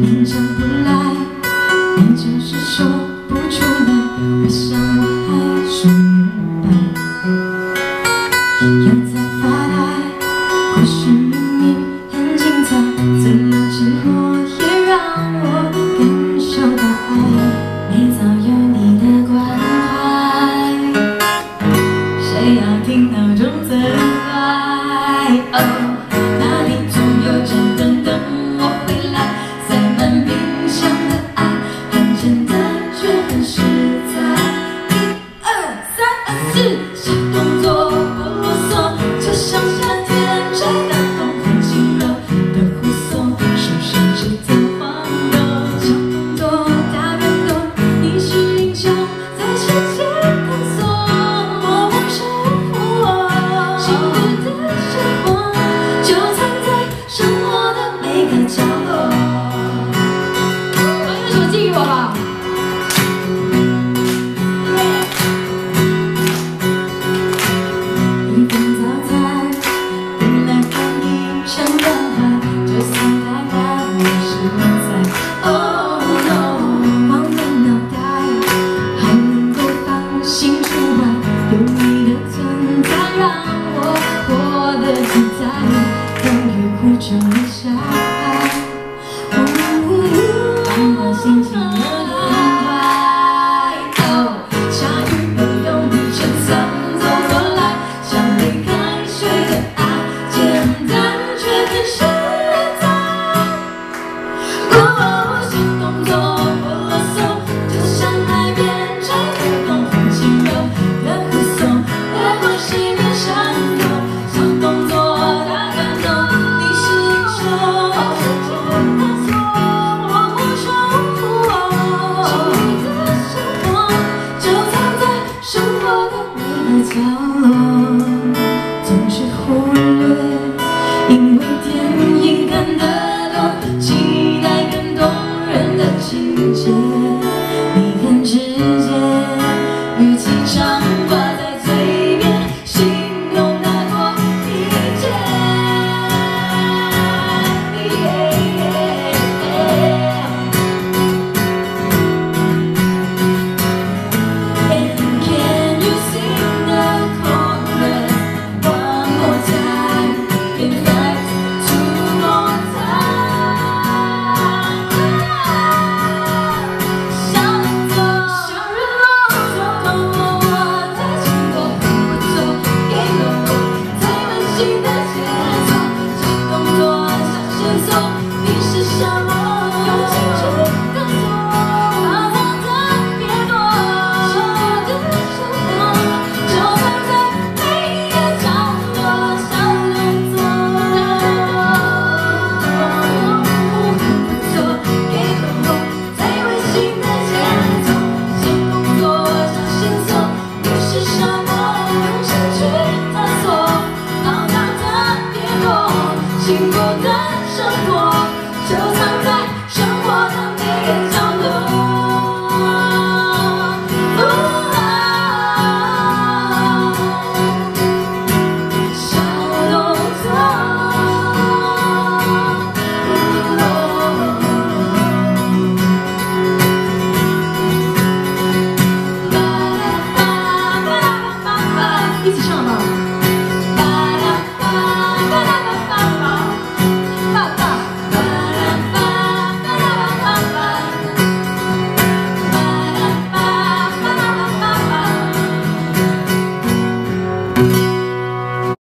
勉强不来，你就是说不出来。我想我还是明白，又在发呆，或许明明很精彩，怎么寂寞也让我感受到爱。每早有你的关怀，谁要听闹钟责怪？哦，那里总有盏灯等我回来，塞满冰箱的爱，很简单却很实在。1、2、3、4，小动作不啰嗦，就像夏天吹的风，很轻柔的护送，手伸直在晃动，小动作大变动，你是英雄，在世界探索，默默守护我，幸福的生活就藏在生活的每个角落。把你的手寄给我吧。一份早餐，订来换一场关怀，就算太难，我是我在。Oh no， 晃动脑袋，还能够放心出外，有你的存在让我活得自在，等于苦中的小孩。当我心情有点坏，下雨不用你撑伞走过来，像杯开水的爱，简单却很实在。